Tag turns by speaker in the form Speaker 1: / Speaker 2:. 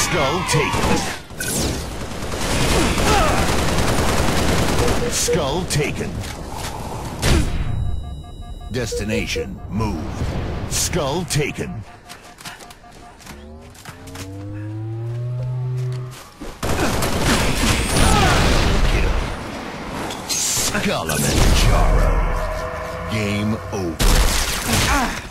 Speaker 1: Skull taken. Skull taken. Destination moved. Skull taken. Kill. Skullamanjaro. Game over.